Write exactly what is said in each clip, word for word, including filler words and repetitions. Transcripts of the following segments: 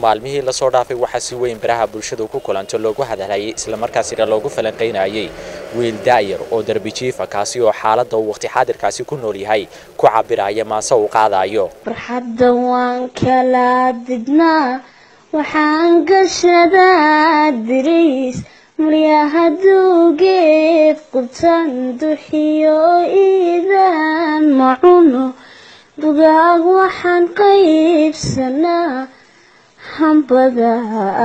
maalmihii la soo dhaafay waxa si weyn baraha bulshadu ku kulanto loogu hadalay isla markaasina loogu falanqeynayay wiil daayir oo darbi jiifa kaasi oo xaaladda waqti xaadirkaasi ku nool yahay ku cabiraya maasa uu qaadayo farxadda waan kala didnaa waxaan gashadaa diriis maryaha duugeed qubtan duxiyo iidaan macuno bugaag waxaan qaybsanaa hambada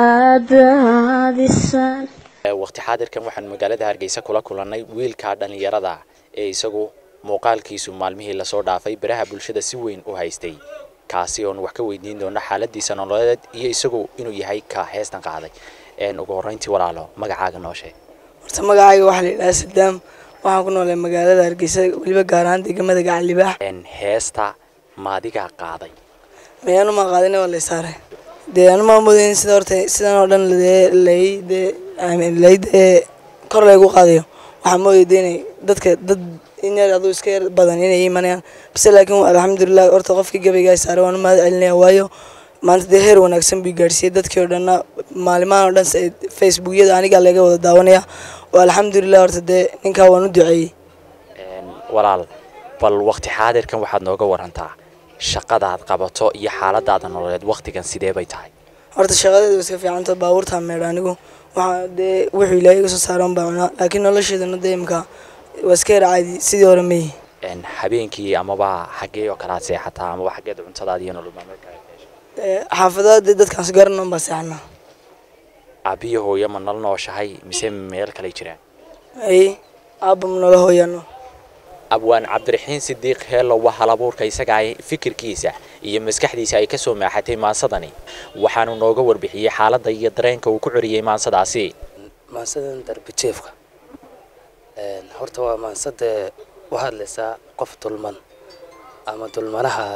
aadaadisan waqti xaadirkan waxaan magaalada Hargeysa kula kulannay wiilka dhalinyarada ee isagu muuqaalkiisu maalmihii la soo dhaafay baraha bulshada si weyn u haystay kaasi oo wax ka weydiin doona xaaladiisa nololeed iyo isagu inuu yahay ka heestan qaaday een ugu horeyntii walaalo magacaaga noo sheeg horta magacayga waxa la yiraahdaa Sadam waxaan ku noolahay magaalada Hargeysa waliba gaar ahaan deegaamada Gacan Libaax een heesta maadiga qaaday meeyanu ma qaadinay wala saaray deegaano ma moodeen sida horta sidan oo dhan leeyde aamin leeyde kor lagu qaadayo waxa mooyeen dadka dad inay adu iska badan inay iimanayaan bas laakiin alxamdulillah horta qofkii gabayga saaray waan ma celinay waayo maanta heer wanaagsan bi gaarsiiyay dadkii oo dhan maalimaan oo dhan Facebook-yada aniga laga wada daawanaya oo alxamdulillah horta de ninka waan u duceeyay een walaal bal waqti xaadirkan waxaad nooga warantaa shaqada aad qabato iyo xaaladaada nololeed waqtigan sidee bay tahay horta shaqadeedu iska fiican tahay baabuurta meedho anigu waxa de wixii ilaahay iga soo saaran baana laakiin nolosheedana deemka waskar caadi sidii hore meey een habeenkii amaba xagee oo kala seexataa ama xageed cuntadaada iyo nolol maalmeedka ee xaafadada dadkaas garanan ba seexna abiyo hooyo ma nal nooshahay mise meel kale jiraan ay abum nolo hooyano abwaan Cabdiraxiin Sidiiq heelo waxa la abuurka isaga ay fikirkiisa iyo maskaxdiisa ay ka soo maaxatay maansadani waxaanu nooga warbixiyay xaaladda iyo dareenka uu ku curiyay maansadaasi maansadan darbi jeefka een horta waa maansada waxa la saa qof dulman ama dulmanaha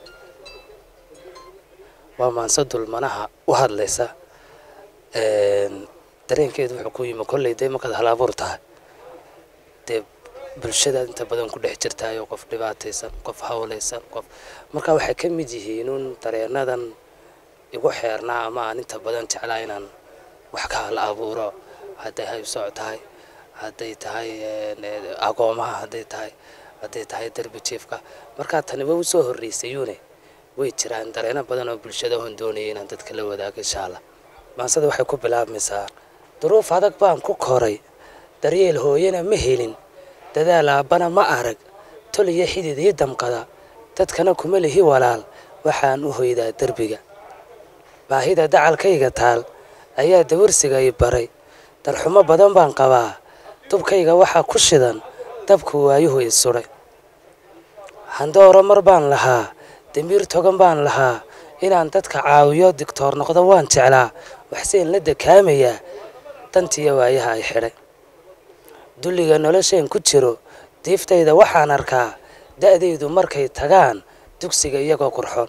waa maansad dulmanaha u hadlaysa een dareenkeedu wuxuu ku yimi kulleeday marka hal abuurtaa de bulshada inta badan ku dhex jirtay qof dhibaataysan qof hawlaysan qof marka waxay ka mid yihiin un dareenadan igu xeernaa ama aan inta badan jeclaa inaan wax ka hal abuuro haday hay socotahay haday tahay agoomaha haday tahay haday tahay darbi jiifka marka tani way soo horeysayune way jiraan dareena badan oo bulshada hoon doonayeen inaan dadka la wadaago insha Allah maansada waxay ku bilaabmaysaa duruuf adag baan ku koray daryeel hooyana ma helin dadaal aabana ma arag toliya xidid iyo damqada dadkana kuma lihi walaal waxaan u hoydaa darbiga baahida dacalkayga taal ayaa dawarsiga ay baray darxumo badan baan qabaa dubkayga waxa ku shidan dabku waayuhu isuray handooro mar baan lahaa damiir togan baan lahaa inaan dadka caawiyo doctor noqdo waan jeclaa waxseen la dakaamaya dantiya waayaha ay xidhay dulliga nolosheen ku jiro diiftayda waxaan arkaa da'daydu markay tagaan dugsiga iyagoo qurxoon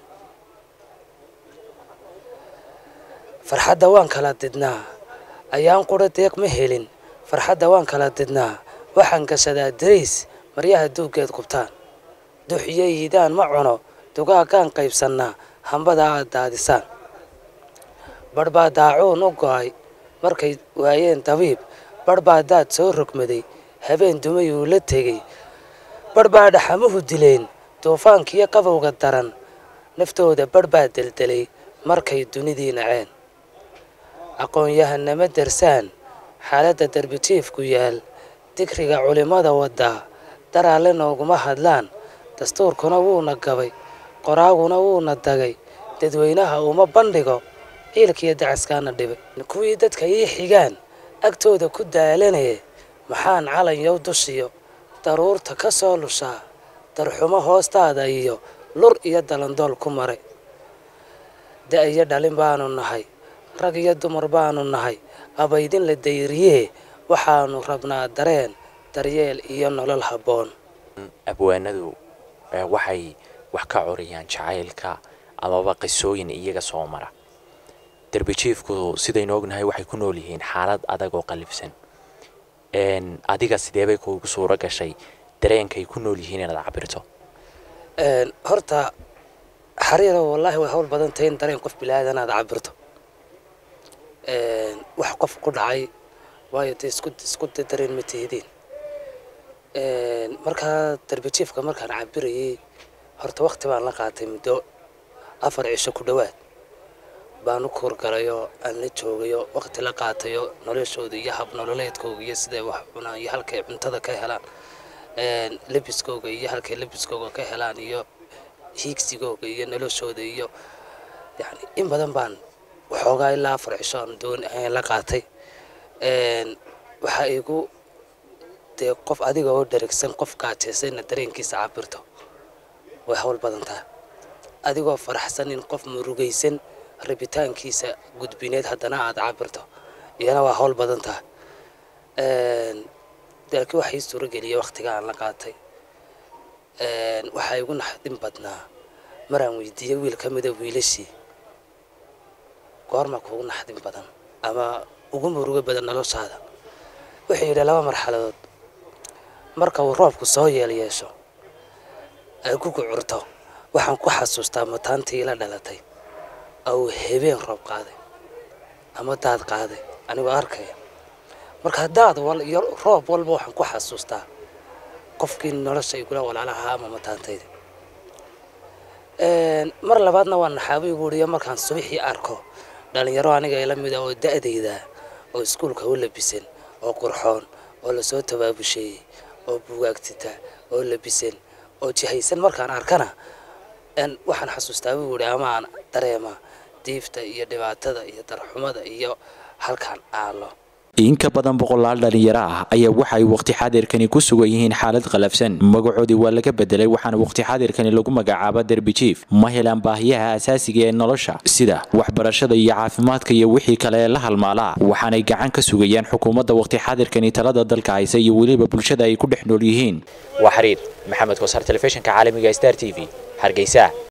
farxadda waan kala didnaa ayaan qura deeq ma helin farxadda waan kala didnaa waxaan gashadaa dariis maryaha duugeed qubtaan duxiyayidaan ma cuno dugaagaan qaybsannaa hambada aad daadisaan barbaa daacuun u go'ay markay waayeen dabiib barbaa daad soo rogmaday habeen dumay uu la tegay barbaa dhaxamuhu dileen duufaankiyo qabowga daran naftooda barbaa deldelay markay dunidii naceen aqoon-yahanama darsaan xaaladda darbi jiifku yaal dikriga culimada wadaa daraalle nooguma hadlaan dastuurkuna wuuna gabay qoraaguna wuuna dagay dadweynaha uma bandhigo ciilkiyo dacaskaana dhibay kuwii dadka ii xigaan agtooda ku daalanaya maxaan calan yow dushiyo daruurta ka soo lushaa darxumo hoostaada iyo lur iyo dalandool ku maray da iyo dhalin baanu nahay rag iyo dumar baanu nahay abaydin la dayriyee waxaanu rabnaa dareen daryeel iyo nolol habboon abwaanadu waxay wax ka curiyaan jacaylka amaba qisooyin iyaga soo mara darbi jiifku sidaynu ognahay waxay ku nool yihiin xaalad adag oo qalifsan een adiga sidee bay kuugu suura gashay dareenkay ku nool yihiin inaad cabirto een horta xariiro wallahi way hawl badan tahay dareen qof bilaadan aad cabirto wax qof ku dhacay waayo dee isku isku dareen ma tihidiin markaa darbi jiifka markaan cabirayay horta waqti baan la qaatay muddo afar cisho ku dhawaad baan u kuurgalayo aan la joogayo waqti la qaatayo noloshooda iyo hab nololeedkooda iyo sidee wax cunaan iyo halkay cuntada ka helaan labiskooga iyo halkay labiskooga ka helaan iyo hiigsigooga iyo noloshooda iyo yani in badan baan waxoogaa ilaa afar cisho aan doon ahayn la qaatay waxaa igu dee qof adiga oo dherigsan qof gaajaysanna dareenkiisa cabirto way hawl badan tahay adigoo faraxsan in qof murugaysan rabitaankiisa gudbineed haddana aad cabirto iyana waa hawl badan tahay laakiin waxay suurageliya waqtiga aan la qaatay waxaa igu naxdin badnaa maraan weydiiyey wiil ka mida wiilashii goorma kugu naxdin badan ama ugu murugo badan noloshaada wuxuu yidhi laba marxaladood marka uu roobku soo yeel yeesho ay ku curto waxaan ku xasuustaa mataantii la dhalatay oo habeen roob qaaday ama daad qaaday anigoo arkaya marka daad wal iyo roob walba waxaan ku xasuustaa qofkii nolosha igula walaalaha ama mataantayda een mar labaadna waan naxaabay guuriyo markaan subaxii arko dhalinyaro aniga ila mid ah oo da'dayda oo iskuulka u labisan oo qurxoon oo la soo tabaabushay oo buugaagtita oo labisan oo jihaysan markaan arkana een waxaan xasuustaa guuri ama aan dareema diifta iyo dhibaatada iyo darxumada iyo halkaan aalo in ka badan boqolaal dhalinyaro ah ayaa waxay waqti xaadirkani ku sugan yihiin xaalad qalafsan magacoodii waa laga bedelay waxaana waqti xaadirkani lagu magacaabaa derbi jiif ma helaan baahiyaha asaasiga ee nolosha sida waxbarashada iyo caafimaadka iyo wixii kale ee la halmaala waxaanay gacan ka sugayaan xukuumadda waqti xaadirkani talada dalka haysa iyo weliba bulshada ay ku dhex nool yihiin waa xiriir maxamed koosar telefishinka caalamiga Star T V Hargeysa.